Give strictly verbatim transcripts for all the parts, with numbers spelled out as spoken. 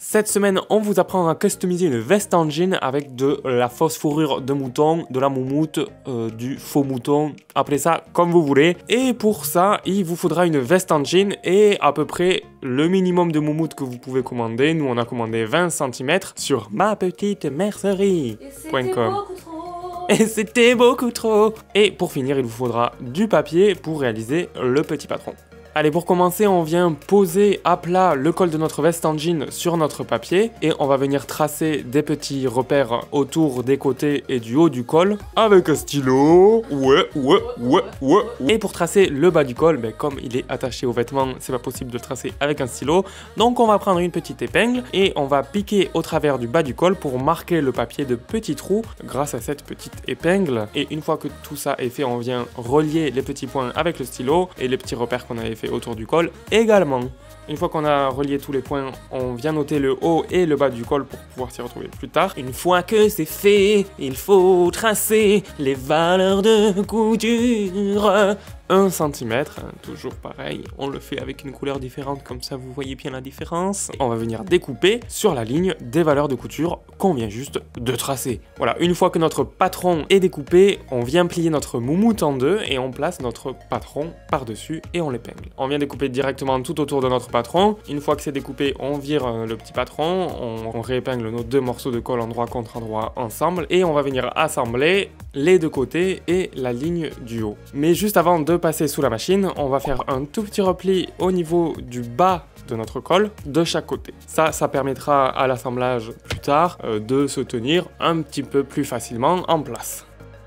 Cette semaine, on vous apprend à customiser une veste en jean avec de la fausse fourrure de mouton, de la moumoute, euh, du faux mouton, appelez ça comme vous voulez. Et pour ça, il vous faudra une veste en jean et à peu près le minimum de moumoute que vous pouvez commander. Nous, on a commandé vingt centimètres sur ma petite mercerie point com. Et c'était beaucoup trop. Et pour finir, il vous faudra du papier pour réaliser le petit patron. Allez, pour commencer, on vient poser à plat le col de notre veste en jean sur notre papier et on va venir tracer des petits repères autour des côtés et du haut du col avec un stylo. Ouais, ouais, ouais, ouais. Et pour tracer le bas du col, ben, comme il est attaché au vêtement, c'est pas possible de le tracer avec un stylo. Donc on va prendre une petite épingle et on va piquer au travers du bas du col pour marquer le papier de petits trous grâce à cette petite épingle. Et une fois que tout ça est fait, on vient relier les petits points avec le stylo et les petits repères qu'on avait fait autour du col également. Une fois qu'on a relié tous les points, on vient noter le haut et le bas du col pour pouvoir s'y retrouver plus tard. Une fois que c'est fait, il faut tracer les valeurs de couture. un centimètre, hein, toujours pareil, on le fait avec une couleur différente, comme ça vous voyez bien la différence. On va venir découper sur la ligne des valeurs de couture qu'on vient juste de tracer. Voilà, une fois que notre patron est découpé, on vient plier notre moumoute en deux et on place notre patron par-dessus et on l'épingle. On vient découper directement tout autour de notre patron. Une fois que c'est découpé, on vire le petit patron, on, on réépingle nos deux morceaux de colle endroit contre endroit ensemble et on va venir assembler les deux côtés et la ligne du haut. Mais juste avant de passer sous la machine, on va faire un tout petit repli au niveau du bas de notre col de chaque côté. Ça, ça permettra à l'assemblage plus tard euh, de se tenir un petit peu plus facilement en place.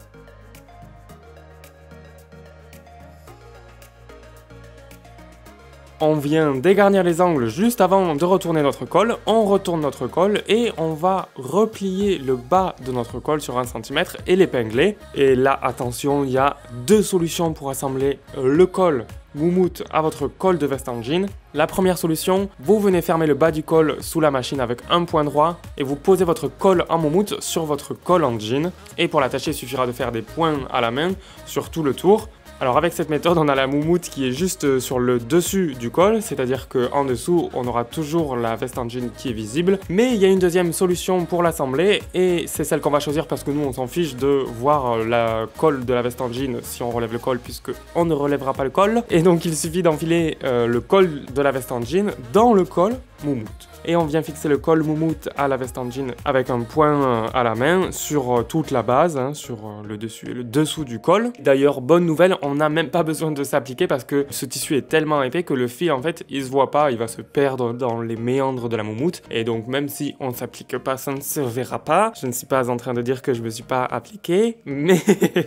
On vient dégarnir les angles juste avant de retourner notre col, on retourne notre col et on va replier le bas de notre col sur un centimètre et l'épingler. Et là, attention, il y a deux solutions pour assembler le col moumoute à votre col de veste en jean. La première solution, vous venez fermer le bas du col sous la machine avec un point droit et vous posez votre col en moumoute sur votre col en jean. Et pour l'attacher, il suffira de faire des points à la main sur tout le tour. Alors avec cette méthode, on a la moumoute qui est juste sur le dessus du col, c'est-à-dire qu'en dessous, on aura toujours la veste en jean qui est visible. Mais il y a une deuxième solution pour l'assembler, et c'est celle qu'on va choisir parce que nous, on s'en fiche de voir la colle de la veste en jean si on relève le col, puisque on ne relèvera pas le col. Et donc il suffit d'enfiler euh, le col de la veste en jean dans le col moumoute. Et on vient fixer le col moumoute à la veste en jean avec un point à la main sur toute la base, hein, sur le dessus et le dessous du col. D'ailleurs, bonne nouvelle, on n'a même pas besoin de s'appliquer parce que ce tissu est tellement épais que le fil, en fait, il se voit pas, il va se perdre dans les méandres de la moumoute. Et donc, même si on ne s'applique pas, ça ne se verra pas. Je ne suis pas en train de dire que je me suis pas appliqué, mais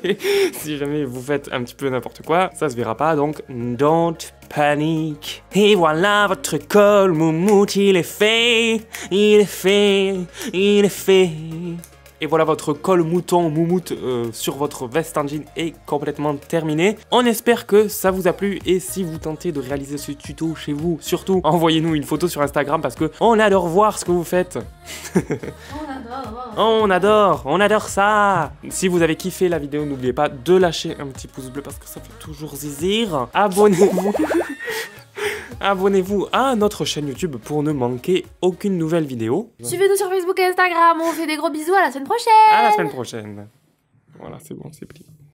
si jamais vous faites un petit peu n'importe quoi, ça se verra pas, donc don't panique. Et voilà votre col moumoute, il est fait, il est fait, il est fait. Et voilà, votre col mouton moumoute euh, sur votre veste en jean est complètement terminé. On espère que ça vous a plu et si vous tentez de réaliser ce tuto chez vous, surtout envoyez-nous une photo sur Instagram parce que on adore voir ce que vous faites. On adore. On adore, on adore ça. Si vous avez kiffé la vidéo, n'oubliez pas de lâcher un petit pouce bleu parce que ça fait toujours zizir. Abonnez-vous. Abonnez-vous à notre chaîne YouTube pour ne manquer aucune nouvelle vidéo. Suivez-nous sur Facebook et Instagram, on fait des gros bisous, à la semaine prochaine. À la semaine prochaine. Voilà, c'est bon, c'est plié.